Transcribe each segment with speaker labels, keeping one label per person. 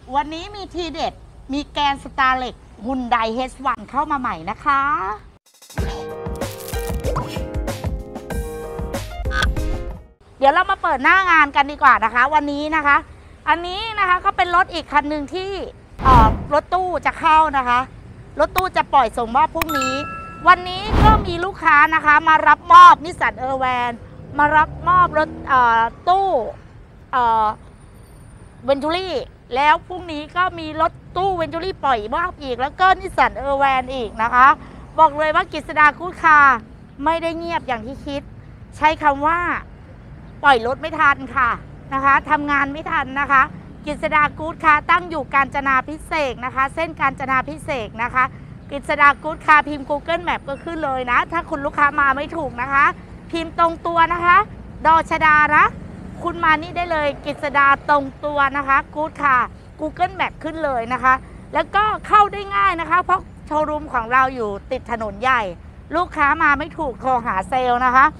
Speaker 1: วันนี้มีทีเด็ดมีแกนสตาร์เล็กฮุนไดเฮสวันเข้ามาใหม่นะคะเดี๋ยวเรามาเปิดหน้างานกันดีกว่านะคะวันนี้นะคะอันนี้นะคะก็เป็นรถอีกคันหนึ่งที่รถตู้จะเข้านะคะรถตู้จะปล่อยส่งมอบพรุ่งนี้วันนี้ก็มีลูกค้านะคะมารับมอบนิสสันเออร์แวนมารับมอบรถตู้เวนจูรี่แล้วพรุ่งนี้ก็มีรถตู้เวนจูรี่ปล่อยมอบอีกแล้วก็นิสสันเออร์แวนอีกนะคะบอกเลยว่ากฤษดากู๊ดคาร์ไม่ได้เงียบอย่างที่คิดใช้คำว่าปล่อยรถไม่ทันค่ะนะคะทำงานไม่ทันนะคะกฤษดากู๊ดคาร์ตั้งอยู่กาญจนาภิเษกนะคะเส้นกาญจนาภิเษกนะคะกฤษดากู๊ดคาร์พิมพ์ Google Map ก็ขึ้นเลยนะถ้าคุณลูกค้ามาไม่ถูกนะคะพิมพ์ตรงตัวนะคะดอชดานะคุณมานี่ได้เลยกฤษดาตรงตัวนะคะกู๊ดคาร์ Google Map ขึ้นเลยนะคะแล้วก็เข้าได้ง่ายนะคะเพราะโชว์รูมของเราอยู่ติดถนนใหญ่ลูกค้ามาไม่ถูกโทรหาเซลล์นะคะ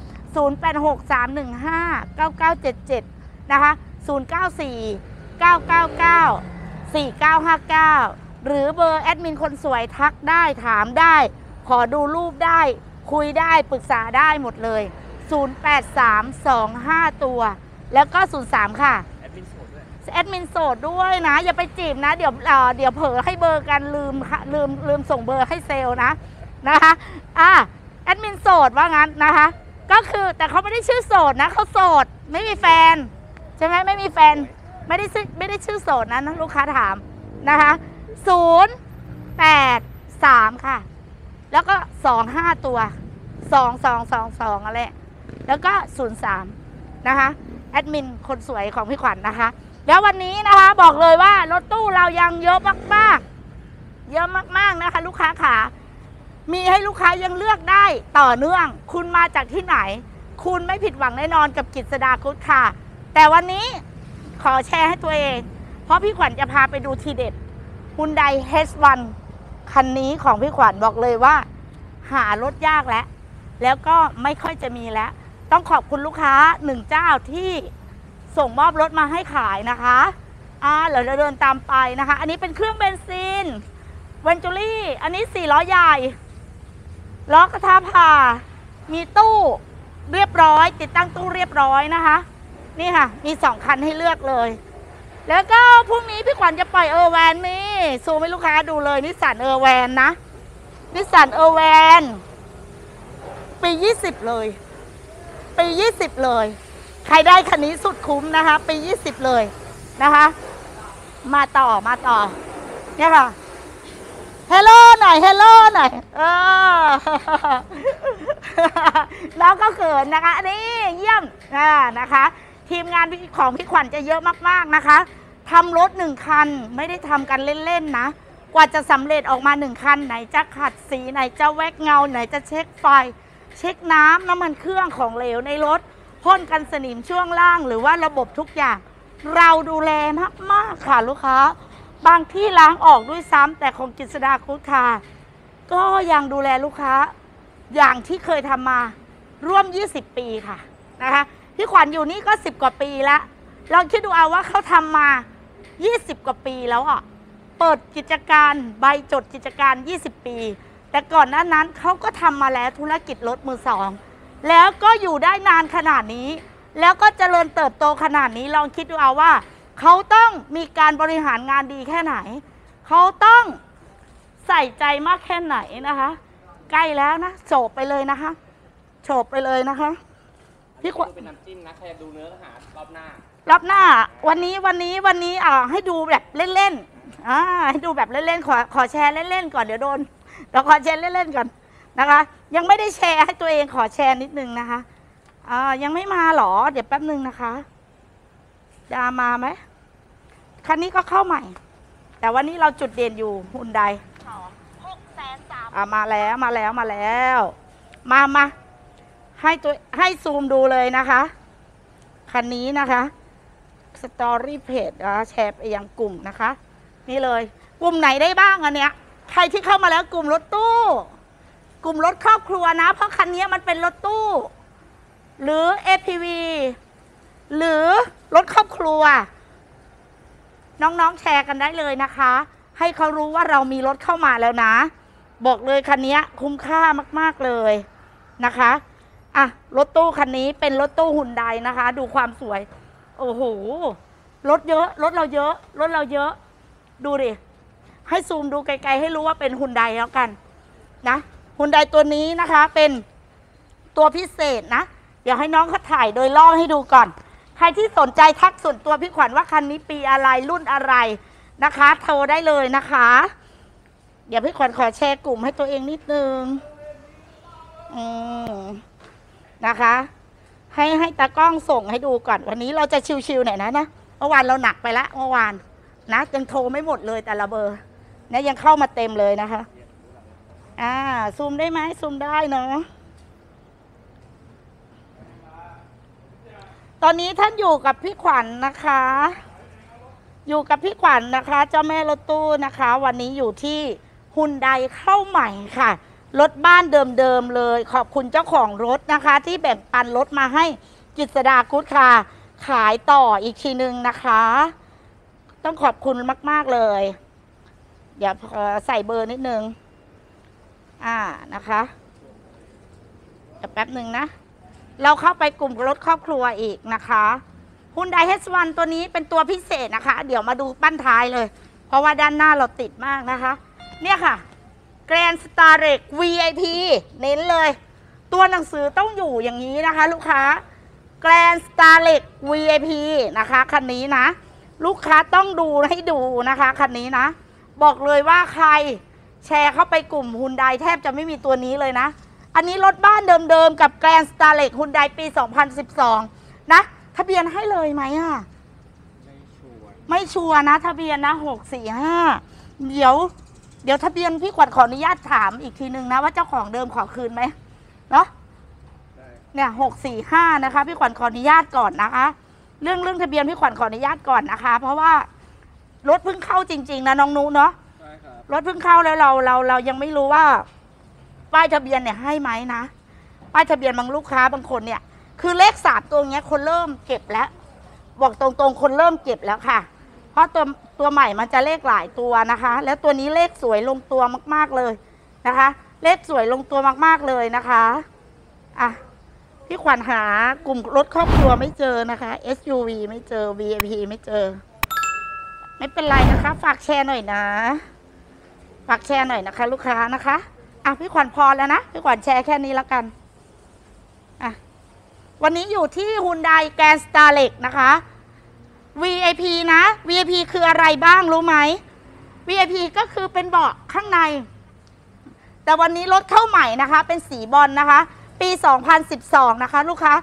Speaker 1: 0863159977นะคะ0949994959หรือเบอร์แอดมินคนสวยทักได้ถามได้ขอดูรูปได้คุยได้ปรึกษาได้หมดเลย083225ตัวแล้วก็03ค่ะแอดมินโสดด้วยนะอย่าไปจีบนะเดี๋ยวเผลอให้เบอร์กันลืมส่งเบอร์ให้เซลล์นะคะแอดมินโสดว่างั้นนะคะก็คือแต่เขาไม่ได้ชื่อโสดนะเขาโสดไม่มีแฟนใช่ไหมไม่มีแฟนไม่ได้ชื่อโสดนะลูกค้าถามนะคะ083ค่ะแล้วก็25ตัว2222อะไรแล้วก็03นะคะแอดมินคนสวยของพี่ขวัญ นะคะแล้ววันนี้นะคะบอกเลยว่ารถตู้เรายังเยอะมากๆเยอะมากๆนะคะลูกค้าขามีให้ลูกค้ายังเลือกได้ต่อเนื่องคุณมาจากที่ไหนคุณไม่ผิดหวังแน่นอนกับกฤษดากู๊ดคาร์แต่วันนี้ขอแชร์ให้ตัวเองเพราะพี่ขวัญจะพาไปดูทีเด็ด Hyundai H1 คันนี้ของพี่ขวัญบอกเลยว่าหารถยากแล้วก็ไม่ค่อยจะมีแล้วต้องขอบคุณลูกค้าหนึ่งเจ้าที่ส่งมอบรถมาให้ขายนะคะเดี๋ยวเราเดินตามไปนะคะอันนี้เป็นเครื่องเบนซินเวนจูรี่อันนี้4ล้อใหญ่ล้อกระทะผ่ามีตู้เรียบร้อยติดตั้งตู้เรียบร้อยนะคะนี่ค่ะมี2คันให้เลือกเลยแล้วก็พรุ่งนี้พี่ขวัญจะปล่อยเออร์แวนนี่ซูมให้ลูกค้าดูเลยนิสสันเออร์แวนนะนิสสันเออร์แวนปี20เลยปี20เลยใครได้คันนี้สุดคุ้มนะคะปี20เลยนะคะมาต่อเนี่ยค่ะเฮลโลหน่อยแล้วก็เขินนะคะนี่เยี่ยมนะคะทีมงานของพี่ขวัญจะเยอะมากๆนะคะทำรถ1คันไม่ได้ทำกันเล่นๆนะกว่าจะสำเร็จออกมา1คันไหนจะขัดสีไหนจะแวกเงาไหนจะเช็คไฟเช็คน้ำมันเครื่องของเหลวในรถพ่นกันสนิมช่วงล่างหรือว่าระบบทุกอย่างเราดูแลมากๆค่ะลูกค้าบางที่ล้างออกด้วยซ้ำแต่ของกฤษดากู๊ดคาร์ก็ยังดูแลลูกค้าอย่างที่เคยทำมาร่วม20ปีค่ะนะคะพี่ขวัญอยู่นี่ก็10กว่าปีแล้วลองคิดดูเอาว่าเขาทำมา20กว่าปีแล้วเปิดกิจการใบจดกิจการ20ปีแต่ก่อนหน้านั้นเขาก็ทำมาแล้วธุรกิจรถมือสองแล้วก็อยู่ได้นานขนาดนี้แล้วก็เจริญเติบโตขนาดนี้ลองคิดดูเอาว่าเขาต้องมีการบริหารงานดีแค่ไหนเขาต้องใส่ใจมากแค่ไหนนะคะใกล้แล้วนะโฉบไปเลยนะคะพี่ขวัญเป็นน้ำจิ้มนะใครดูเนื้อหารอบหน้าวันนี้ให้ดูแบบเล่นๆให้ดูแบบเล่นๆขอแชร์เล่นๆก่อนเดี๋ยวขอแชร์เล่นๆก่อนนะคะยังไม่ได้แชร์ให้ตัวเองขอแชร์นิดนึงนะคะยังไม่มาหรอเดี๋ยวแป๊บนึงนะคะจะมาไหมคันนี้ก็เข้าใหม่แต่วันนี้เราจุดเด่นอยู่ฮุนได630,000มาแล้วมาให้ซูมดูเลยนะคะคันนี้นะคะสตอรี่เพจแชร์ไปยังกลุ่มนะคะนี่เลยกลุ่มไหนได้บ้างอันเนี้ยใครที่เข้ามาแล้วกลุ่มรถตู้กลุ่มรถครอบครัวนะเพราะคันนี้มันเป็นรถตู้หรือ APV หรือรถครอบครัวน้องๆแชร์กันได้เลยนะคะ ให้เขารู้ว่าเรามีรถเข้ามาแล้วนะ บอกเลยคันนี้คุ้มค่ามากๆเลยนะคะอ่ะรถตู้คันนี้เป็นรถตู้ฮุนไดนะคะดูความสวยโอ้โหรถเยอะรถเราเยอะรถเราเยอะดูดิให้ซูมดูไกลๆให้รู้ว่าเป็นฮุนไดแล้วกันนะฮุนไดตัวนี้นะคะเป็นตัวพิเศษนะเดี๋ยวให้น้องเขาถ่ายโดยล่อให้ดูก่อนใครที่สนใจทักส่วนตัวพี่ขวัญว่าคันนี้ปีอะไรรุ่นอะไรนะคะโทรได้เลยนะคะเดี๋ยวพี่ขวัญขอแชร์กลุ่มให้ตัวเองนิดนึงนะคะให้ตากล้องส่งให้ดูก่อนวันนี้เราจะชิวๆหน่อยนะเมื่อวานเราหนักไปละเมื่อวานนะยังโทรไม่หมดเลยแต่ละเบอร์นะยังเข้ามาเต็มเลยนะคะซูมได้ไหมซูมได้เนาะตอนนี้ท่านอยู่กับพี่ขวัญนะคะอยู่กับพี่ขวัญนะคะเจ้าแม่รถตู้นะคะวันนี้อยู่ที่ฮุนไดเข้าใหม่ค่ะรถบ้านเดิมๆเลยขอบคุณเจ้าของรถนะคะที่แบ่งปันรถมาให้กฤษดากุ๊ดค่ะขายต่ออีกทีนึงนะคะต้องขอบคุณมากๆเลยเดี๋ยวใส่เบอร์นิดนึงนะคะเดี๋ยวแป๊บหนึ่งนะเราเข้าไปกลุ่มรถครอบครัวอีกนะคะฮุนได H1 ตัวนี้เป็นตัวพิเศษนะคะเดี๋ยวมาดูปั้นท้ายเลยเพราะว่าด้านหน้าเราติดมากนะคะเนี่ยค่ะ Grand Starlet VIP เน้นเลยตัวหนังสือต้องอยู่อย่างนี้นะคะลูกค้า Grand Starlet VIP นะคะคันนี้นะลูกค้าต้องดูให้ดูนะคะคันนี้นะบอกเลยว่าใครแชร์เข้าไปกลุ่มฮุนไดแทบจะไม่มีตัวนี้เลยนะอันนี้รถบ้านเดิมๆกับ Grand Starlet ฮุนไดปี 2012นะทะเบียนให้เลยไหมไม่ชัวร์นะทะเบียนนะ645เดี๋ยวทะเบียนพี่ขวัญขออนุญาตถามอีกทีนึงนะว่าเจ้าของเดิมขอคืนไหมเนาะเนี่ย645นะคะพี่ขวัญขออนุญาตก่อนนะคะเรื่องทะเบียนพี่ขวัญขออนุญาตก่อนนะคะเพราะว่ารถเพิ่งเข้าจริงๆนะน้องนุเนาะรถเพิ่งเข้าแล้วเรายังไม่รู้ว่าป้ายทะเบียนเนี่ยให้ไหมนะป้ายทะเบียนบางลูกค้าบางคนเนี่ยคือเลข3ตัวเนี้ยคนเริ่มเก็บแล้วบอกตรงๆคนเริ่มเก็บแล้วค่ะเพราะตัวใหม่มันจะเลขหลายตัวนะคะแล้วตัวนี้เลขสวยลงตัวมากๆเลยนะคะเลขสวยลงตัวมากๆเลยนะคะพี่ขวัญหากลุ่มรถครอบครัวไม่เจอนะคะ SUV ไม่เจอ VIP ไม่เจอไม่เป็นไรนะคะฝากแชร์หน่อยนะฝากแชร์หน่อยนะคะลูกค้านะคะพี่ขวัญพอแล้วนะพี่ขวัญแชร์แค่นี้แล้วกันวันนี้อยู่ที่ฮุนไดแกรนด์สตาร์เล็กนะคะ VIP นะ VIP คืออะไรบ้างรู้ไหม VIP ก็คือเป็นเบาะข้างในแต่วันนี้รถเข้าใหม่นะคะเป็นสีบอลนะคะปี 2012นะคะลูกค้า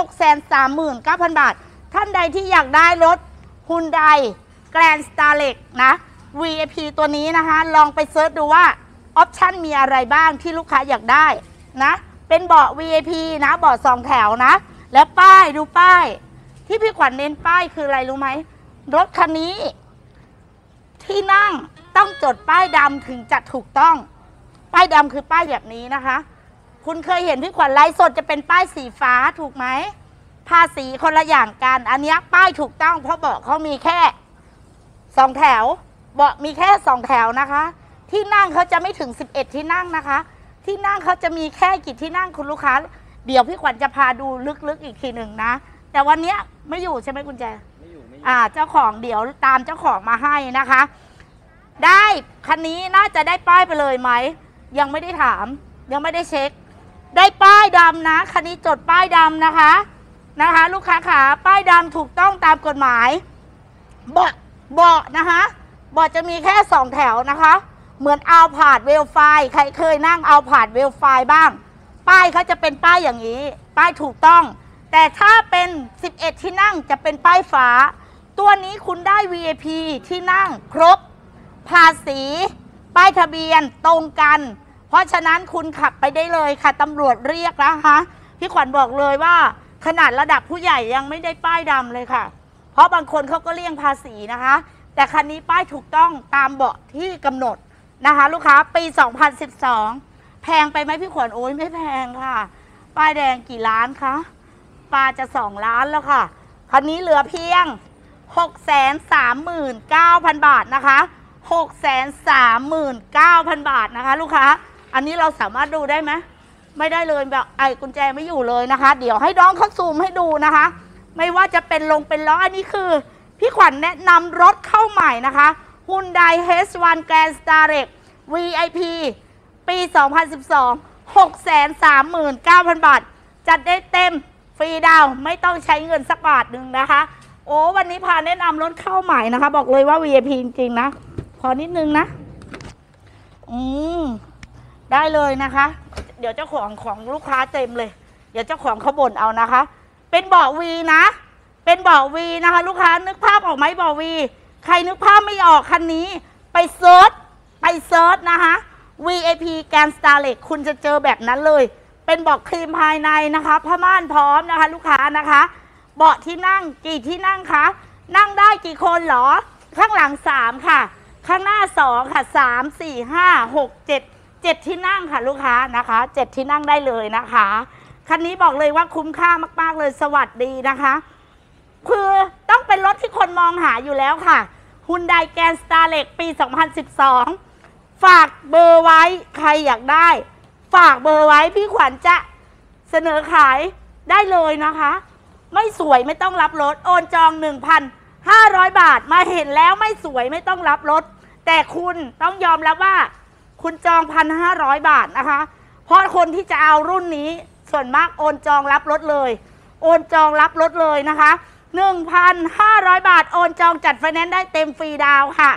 Speaker 1: 639,000 บาทท่านใดที่อยากได้รถฮุนไดแกรนด์สตาร์เล็กนะ VIP ตัวนี้นะคะลองไปเซิร์ชดูว่าออปชั่นมีอะไรบ้างที่ลูกค้าอยากได้นะเป็นเบาะ VIP นะเบาะ2แถวนะแล้วป้ายดูป้ายที่พี่ขวัญเน้นป้ายคืออะไรรู้ไหมรถคันนี้ที่นั่งต้องจดป้ายดำถึงจะถูกต้องป้ายดำคือป้ายแบบนี้นะคะคุณเคยเห็นพี่ขวัญไลฟ์สดจะเป็นป้ายสีฟ้าถูกไหมภาษีคนละอย่างกันอันนี้ป้ายถูกต้องเพราะเบาะเขามีแค่2แถวเบาะมีแค่2แถวนะคะที่นั่งเขาจะไม่ถึง11ที่นั่งนะคะที่นั่งเขาจะมีแค่กี่ที่นั่งคุณลูกค้าเดี๋ยวพี่ขวัญจะพาดูลึกๆอีกทีหนึ่งนะแต่วันนี้ไม่อยู่ใช่ไหมคุณแจไม่อยู่เจ้าของเดี๋ยวตามเจ้าของมาให้นะคะได้คันนี้น่าจะได้ป้ายไปเลยไหมยังไม่ได้ถามยังไม่ได้เช็คได้ป้ายดำนะคันนี้จดป้ายดำนะคะลูกค้าขาป้ายดำถูกต้องตามกฎหมายเบาะนะคะเบาะจะมีแค่2แถวนะคะเหมือนเอาผาดเวลไฟใครเคยนั่งเอาผาดเวลไฟบ้างป้ายเขาจะเป็นป้ายอย่างนี้ป้ายถูกต้องแต่ถ้าเป็น11ที่นั่งจะเป็นป้ายฟ้าตัวนี้คุณได้ VIP ที่นั่งครบภาษีป้ายทะเบียนตรงกันเพราะฉะนั้นคุณขับไปได้เลยค่ะตำรวจเรียกนะคะพี่ขวัญบอกเลยว่าขนาดระดับผู้ใหญ่ยังไม่ได้ป้ายดำเลยค่ะเพราะบางคนเขาก็เลี่ยงภาษีนะคะแต่คันนี้ป้ายถูกต้องตามเบาะที่กำหนดนะคะลูกค้าปี 2012แพงไปไหมพี่ขวัญโอ้ยไม่แพงค่ะป้ายแดงกี่ล้านคะปลาจะ2 ล้านแล้วค่ะคันนี้เหลือเพียง 639,000 บาทนะคะ 639,000 บาทนะคะลูกค้าอันนี้เราสามารถดูได้ไหมไม่ได้เลยแบบไอ้กุญแจไม่อยู่เลยนะคะเดี๋ยวให้น้องเขาซูมให้ดูนะคะไม่ว่าจะเป็นเป็นล้ออันนี้คือพี่ขวัญแนะนำรถเข้าใหม่นะคะ Hyundai H1 Grand Starlet VIP ปี 2012 639,000 บาทจัดได้เต็มฟรีดาวไม่ต้องใช้เงินสักบาทหนึ่งนะคะโอ้วันนี้พาแนะนำรถเข้าใหม่นะคะบอกเลยว่า VIP จริงๆนะขอนิดนึงนะได้เลยนะคะเดี๋ยวเจ้าของลูกค้าเต็มเลยเดี๋ยวเจ้าของเขาบ่นเอานะคะเป็นเบาะวีนะเป็นเบาะวีนะคะลูกค้านึกภาพออกไหมเบาะวีใครนึกภาพไม่ออกคันนี้ไปเซิร์ชนะคะ VIP Grand Starlet คุณจะเจอแบบนั้นเลยเป็นเบาะครีมภายในนะคะผ้าม่านพร้อมนะคะลูกค้านะคะเบาะที่นั่งกี่ที่นั่งคะนั่งได้กี่คนหรอข้างหลัง3ค่ะข้างหน้า2ค่ะ3 4 5 6 7ที่นั่งค่ะลูกค้านะคะ7ที่นั่งได้เลยนะคะคันนี้บอกเลยว่าคุ้มค่ามากๆเลยสวัสดีนะคะคือต้องเป็นรถที่คนมองหาอยู่แล้วค่ะ Hyundai Grand Starlet ปี 2012 ฝากเบอร์ไว้ใครอยากได้ฝากเบอร์ไว้พี่ขวัญจะเสนอขายได้เลยนะคะไม่สวยไม่ต้องรับรถโอนจอง 1,500 บาทมาเห็นแล้วไม่สวยไม่ต้องรับรถแต่คุณต้องยอมรับว่าคุณจอง 1,500 บาทนะคะเพราะคนที่จะเอารุ่นนี้ส่วนมากโอนจองรับรถเลยโอนจองรับรถเลยนะคะ 1,500 บาทโอนจองจัดไฟแนนซ์ได้เต็มฟรีดาวค่ะ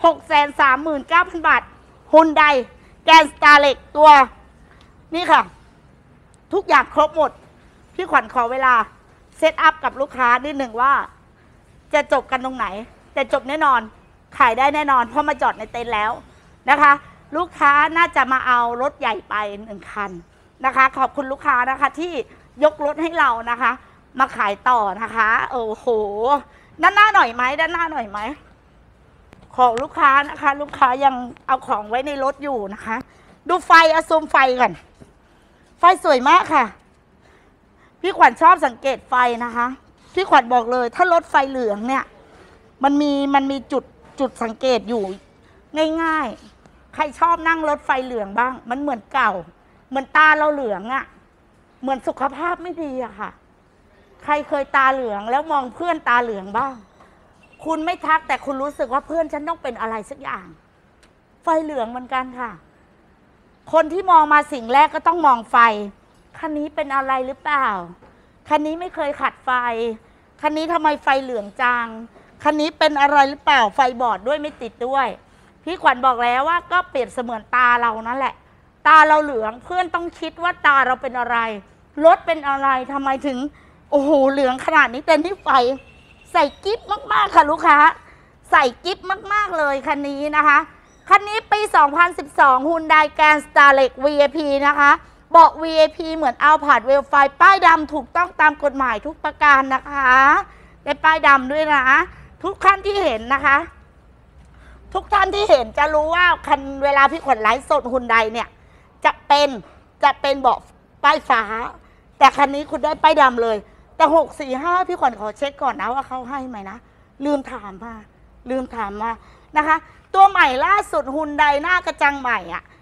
Speaker 1: 639,000 บาท Hyundai Grand Starlet ตัวนี่ค่ะทุกอย่างครบหมดพี่ขวัญขอเวลาเซตอัพกับลูกค้านิดหนึ่งว่าจะจบกันตรงไหนแต่จบแน่นอนขายได้แน่นอนเพราะมาจอดในเต็นท์แล้วนะคะลูกค้าน่าจะมาเอารถใหญ่ไป1คันนะคะขอบคุณลูกค้านะคะที่ยกรถให้เรานะคะมาขายต่อนะคะโอ้โหด้านหน้าหน่อยไหมด้านหน้าหน่อยไหมของลูกค้านะคะลูกค้ายังเอาของไว้ในรถอยู่นะคะดูไฟเอาซูมไฟก่อนไฟสวยมากค่ะพี่ขวัญชอบสังเกตไฟนะคะพี่ขวัญบอกเลยถ้ารถไฟเหลืองเนี่ยมันมีจุดสังเกตอยู่ง่ายๆใครชอบนั่งรถไฟเหลืองบ้างมันเหมือนเก่าเหมือนตาเราเหลืองอะ่ะเหมือนสุขภาพไม่ดีอะค่ะใครเคยตาเหลืองแล้วมองเพื่อนตาเหลืองบ้างคุณไม่ทักแต่คุณรู้สึกว่าเพื่อนฉันต้องเป็นอะไรสักอย่างไฟเหลืองเหมือนกันค่ะคนที่มองมาสิ่งแรกก็ต้องมองไฟคันนี้เป็นอะไรหรือเปล่าคันนี้ไม่เคยขัดไฟคันนี้ทำไมไฟเหลืองจังคันนี้เป็นอะไรหรือเปล่าไฟบอดด้วยไม่ติดด้วยพี่ขวัญบอกแล้วว่าก็เปรียบเสมือนตาเรานั่นแหละตาเราเหลืองเพื่อนต้องคิดว่าตาเราเป็นอะไรรถเป็นอะไรทำไมถึงโอ้โหเหลืองขนาดนี้แต่นี่ไฟใส่กิ๊บมากๆค่ะลูกค้าใส่กิ๊บมากๆเลยคันนี้นะคะคันนี้ปี 2012 Hyundai Grand Starlet VIP นะคะเบาะ VIP เหมือนเอาผาดเวลไฟป้ายดำถูกต้องตามกฎหมายทุกประการนะคะได้ป้ายดำด้วยนะทุกท่านที่เห็นนะคะทุกท่านที่เห็นจะรู้ว่าคันเวลาพี่ขวัญไลฟ์สดHyundaiเนี่ยจะเป็นเบาะป้ายฟ้าแต่คันนี้คุณได้ป้ายดำเลยแต่645พี่ขวัญขอเช็คก่อนนะว่าเขาให้ไหมนะลืมถามมานะคะตัวใหม่ล่าสุดHyundaiหน้ากระจังใหม่อ่ะ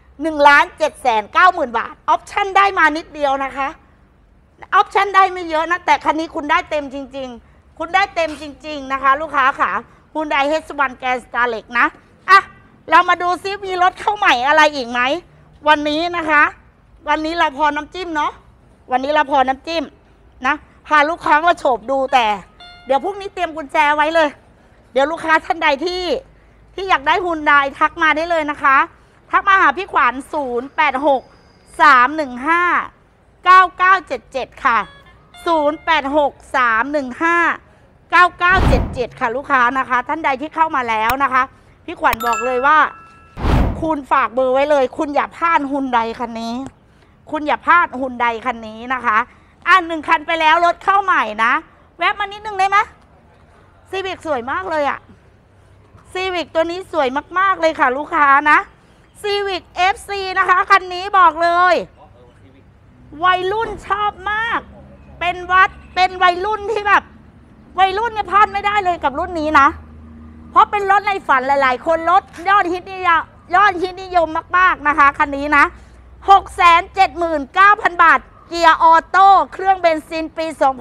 Speaker 1: 1,790,000 บาทออปชั่นได้มานิดเดียวนะคะออปชั่นได้ไม่เยอะนะแต่คันนี้คุณได้เต็มจริงๆคุณได้เต็มจริงๆนะคะลูกค้าค่ะ Hyundai H1 Grand Starlet นะอ่ะเรามาดูซิมีรถเข้าใหม่อะไรอีกไหมวันนี้นะคะวันนี้เราพอน้ำจิ้มเนาะวันนี้เราพอน้ำจิ้มนะพาลูกค้ามาโฉบดูแต่เดี๋ยวพรุ่งนี้เตรียมกุญแจไว้เลยเดี๋ยวลูกค้าท่านใดที่อยากได้Hyundaiทักมาได้เลยนะคะทักมาหาพี่ขวัญ086-315-9977ค่ะ086-315-9977ค่ะลูกค้านะคะท่านใดที่เข้ามาแล้วนะคะพี่ขวัญบอกเลยว่าคุณฝากเบอร์ไว้เลยคุณอย่าพลาดHyundaiคันนี้คุณอย่าพลาดHyundaiคันนี้นะคะ1คันไปแล้วรถเข้าใหม่นะแวะมานิดนึงได้ไหมซีวิกสวยมากเลยอะซีวิกตัวนี้สวยมากๆเลยค่ะลูกค้านะซีวิก FC นะคะคันนี้บอกเลยวัยรุ่นชอบมากเป็นวัยรุ่นที่แบบวัยรุ่นเนี่ยพลาดไม่ได้เลยกับรุ่นนี้นะเพราะเป็นรถในฝันหลายๆคนรถยอดฮิตนิยมมากๆนะคะคันนี้นะ 679,000 บาทเกียร์ออโต้เครื่องเบนซินปี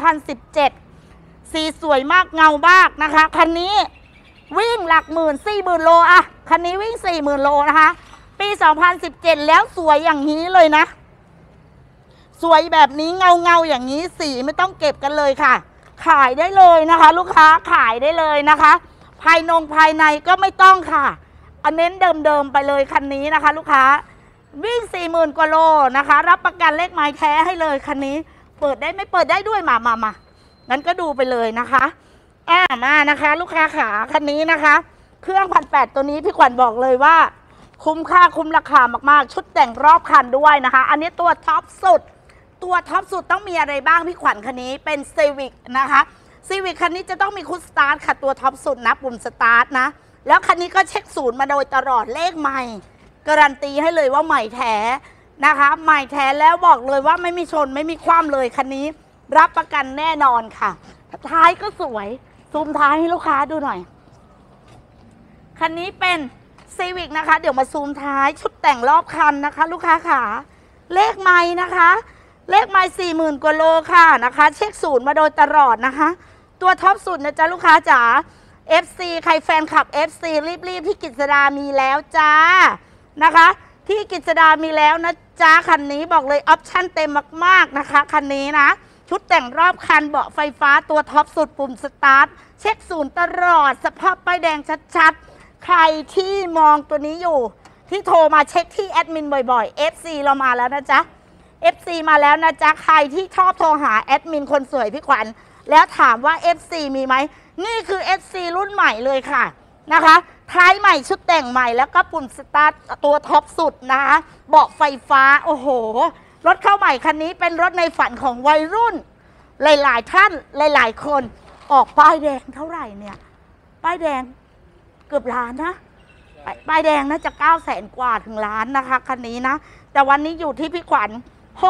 Speaker 1: 2017 สีสวยมากเงามากนะคะคันนี้วิ่งหลักหมื่น40,000 โลอะคันนี้วิ่ง 40,000 โลนะคะปี 2017 แล้วสวยอย่างนี้เลยนะสวยแบบนี้เงาอย่างนี้สีไม่ต้องเก็บกันเลยค่ะขายได้เลยนะคะลูกค้าขายได้เลยนะคะภายในก็ไม่ต้องค่ะเอาเน้นเดิมไปเลยคันนี้นะคะลูกค้าวิ่ง 40,000 กว่าโลนะคะรับประกันเลขไม้แท้ให้เลยคันนี้เปิดได้ไม่เปิดได้ด้วยมางั้นก็ดูไปเลยนะคะมานะคะลูกค้าขาคันนี้นะคะเครื่อง1,800ตัวนี้พี่ขวัญบอกเลยว่าคุ้มค่าคุ้มราคามากๆชุดแต่งรอบคันด้วยนะคะอันนี้ตัวท็อปสุดต้องมีอะไรบ้างพี่ขวัญคันนี้เป็น Civic นะคะCivic คันนี้จะต้องมีคุชสตาร์ทค่ะตัวท็อปสุดนะปุ่มสตาร์ทนะแล้วคันนี้ก็เช็คศูนย์มาโดยตลอดเลขใหม่การันตีให้เลยว่าใหม่แท้นะคะใหม่แท้แล้วบอกเลยว่าไม่มีชนไม่มีคว่ำเลยคันนี้รับประกันแน่นอนค่ะท้ายก็สวยซูมท้ายให้ลูกค้าดูหน่อยคันนี้เป็น Civic นะคะเดี๋ยวมาซูมท้ายชุดแต่งรอบคันนะคะลูกค้าขาเลขใหม่นะคะเลขไมล์ 40,000 กว่าโลค่ะนะคะเช็คศูนย์มาโดยตลอดนะคะตัวท็อปสุดนะจ๊ะลูกค้าจ๋า FC ใครแฟนคลับ FC รีบที่กฤษดามีแล้วจ้านะคะที่กฤษดามีแล้วนะจ๊ะคันนี้บอกเลยออปชั่นเต็มมากๆนะคะคันนี้นะชุดแต่งรอบคันเบาะไฟฟ้าตัวท็อปสุดปุ่มสตาร์ทเช็คศูนย์ตลอดสภาพป้ายแดงชัดๆใครที่มองตัวนี้อยู่ที่โทรมาเช็คที่แอดมินบ่อยๆ FC เรามาแล้วนะจ๊ะFC มาแล้วนะจ๊ะใครที่ชอบโทรหาแอดมินคนสวยพี่ขวัญแล้วถามว่า FC มีไหมนี่คือ FC รุ่นใหม่เลยค่ะนะคะท้ายใหม่ชุดแต่งใหม่แล้วก็ปุ่มสตาร์ทตัวท็อปสุดนะคะเบาะไฟฟ้าโอ้โหรถเข้าใหม่คันนี้เป็นรถในฝันของวัยรุ่นหลายๆท่านหลายๆคนออกป้ายแดงเท่าไหร่เนี่ยป้ายแดงเกือบล้านนะป้ายแดงน่าจะ900,000 กว่าถึงล้านนะคะคันนี้นะแต่วันนี้อยู่ที่พี่ขวัญ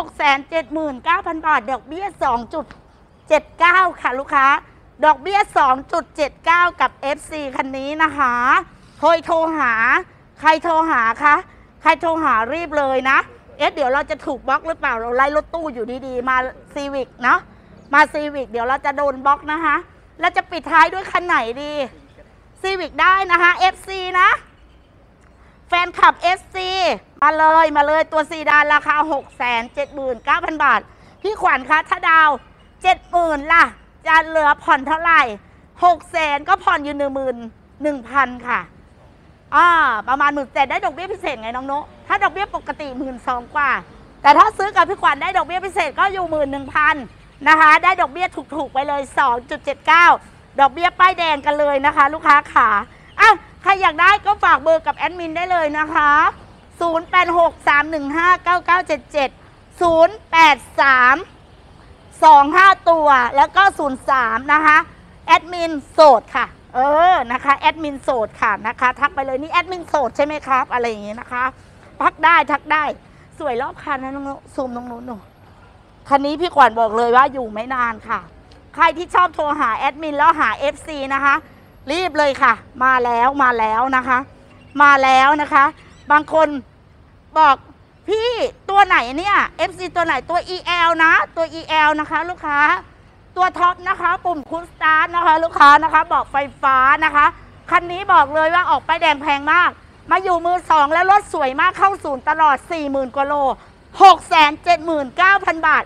Speaker 1: 679,000 บาทดอกเบี้ย 2.79 ค่ะลูกค้าดอกเบี้ย 2.79 กับ FC คันนี้นะคะเคยโทรหาใครโทรหาคะใครโทรหารีบเลยนะเดี๋ยวเราจะถูกบล็อกหรือเปล่าเราไล่รถตู้อยู่ดีๆมา Civic เนาะมา Civic เดี๋ยวเราจะโดนบล็อกนะคะแล้วจะปิดท้ายด้วยคันไหนดี Civic ได้นะคะ FC นะแฟนคลับ SC มาเลยตัวซีดานราคา 679,000 บาทพี่ขวัญคะถ้าดาว 70,000 ล่ะจะเหลือผ่อนเท่าไหร่ 600,000 ก็ผ่อนอยู่ 11,000 ค่ะประมาณ17,000ได้ดอกเบี้ยพิเศษไงน้องโนถ้าดอกเบี้ยปกติ 12,000 กว่าแต่ถ้าซื้อกับพี่ขวัญได้ดอกเบี้ยพิเศษก็อยู่ 11,000 นะคะได้ดอกเบี้ยถูกๆไปเลย 2.79 ดอกเบี้ยป้ายแดงกันเลยนะคะลูกค้าขาใครอยากได้ก็ฝากเบอร์กับแอดมินได้เลยนะคะ 0863159977 08325ตัวแล้วก็ 03 นะคะแอดมินโสดค่ะนะคะแอดมินโสดค่ะนะคะทักไปเลยนี่แอดมินโสดใช่ไหมครับอะไรอย่างงี้นะคะทักได้สวยรอบคันนะน้องซูมตรงนู้นหนูคันนี้พี่ขวัญบอกเลยว่าอยู่ไม่นานค่ะใครที่ชอบโทรหาแอดมินแล้วหา FC นะคะรีบเลยค่ะมาแล้วนะคะมาแล้วนะคะบางคนบอกพี่ตัวไหนเนี่ย FC ตัวไหนตัว EL นะตัว EL นะคะลูกค้าตัวท็อปนะคะปุ่มคูลสตาร์ทนะคะลูกค้านะคะบอกไฟฟ้านะคะคันนี้บอกเลยว่าออกไปแดงแพงมากมาอยู่มือสองแล้วรถสวยมากเข้าศูนย์ตลอด 40,000 กว่าโล 679,000 บาท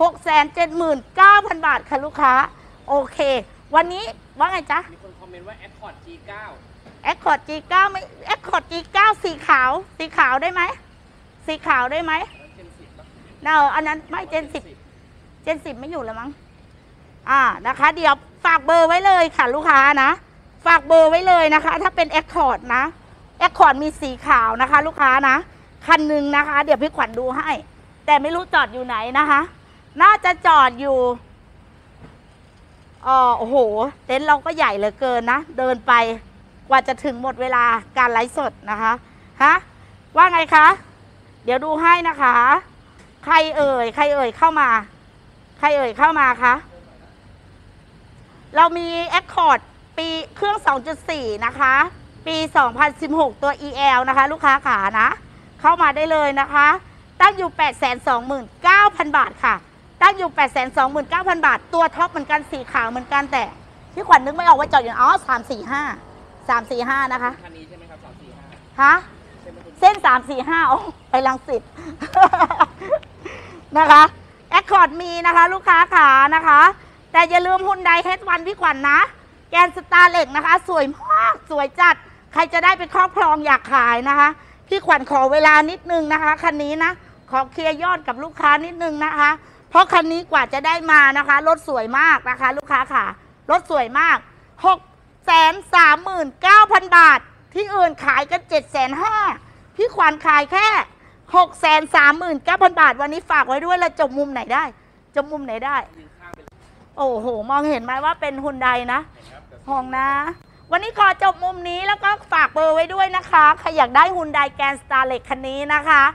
Speaker 1: 679,000 บาทค่ะลูกค้าโอเควันนี้ว่าไงจ๊ะมีคนคอมเมนต์ว่า Accord G9 Accord G9 ไม่ Accord G9 สีขาวได้ไหมสีขาวได้ไหมอันนั้นไม่เจน10ไม่อยู่แล้วมั้งนะคะเดี๋ยวฝากเบอร์ไว้เลยค่ะลูกค้านะฝากเบอร์ไว้เลยนะคะถ้าเป็น Accord นะ Accord มีสีขาวนะคะลูกค้านะคันหนึ่งนะคะเดี๋ยวพี่ขวัญดูให้แต่ไม่รู้จอดอยู่ไหนนะคะน่าจะจอดอยู่โอ้โหเต็นท์เราก็ใหญ่เหลือเกินนะเดินไปกว่าจะถึงหมดเวลาการไลฟ์สดนะคะว่าไงคะเดี๋ยวดูให้นะคะใครเอ่ยเข้ามาคะเรามี Accord ปีเครื่อง 2.4 นะคะ ปี 2016 ตัว EL นะคะลูกค้าขานะเข้ามาได้เลยนะคะตั้งอยู่ 829,000 บาทค่ะตั้งอยู่ 829,000 บาทตัวท็อปเหมือนกันสีขาวเหมือนกันแต่พี่ขวัญนึกไม่ออกว่าจอดอยู่อ๋อ345นะคะ
Speaker 2: คันนี้ใช่ไหมครับ345
Speaker 1: ฮะเส้น345โอ้ไปรังสิต นะคะแอคคอร์ดมีนะคะลูกค้าขานะคะแต่อย่าลืมฮุนไดเฮดวันพี่ขวัญนะแกนสตาร์เหล็กนะคะสวยมากสวยจัดใครจะได้ไปครอบครองอยากขายนะคะพี่ขวัญขอเวลานิดนึงนะคะคันนี้นะขอเคลียร์ยอดกับลูกค้านิดนึงนะคะเพราะคันนี้กว่าจะได้มานะคะรถสวยมากนะคะลูกค้าค่ะรถสวยมาก 639,000 บาทที่อื่นขายกัน 750,000พี่ขวัญขายแค่ 639,000 บาทวันนี้ฝากไว้ด้วยแล้วจบมุมไหนได้จบมุมไหนได้โอ้โหมองเห็นไหมว่าเป็นฮุนไดนะห้องนะวันนี้ขอจบมุมนี้แล้วก็ฝากเบอร์ไว้ด้วยนะคะใครอยากได้ฮุนไดแกนสตาร์เล็กคันนี้นะคะ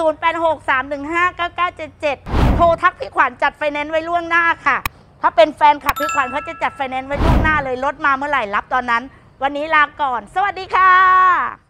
Speaker 1: 0863159977โทรทักพี่ขวัญจัดไฟแนนซ์ไว้ล่วงหน้าค่ะถ้าเป็นแฟนคลับพี่ขวัญเขาจะจัดไฟแนนซ์ไว้ล่วงหน้าเลยรถมาเมื่อไหร่รับตอนนั้นวันนี้ลาก่อนสวัสดีค่ะ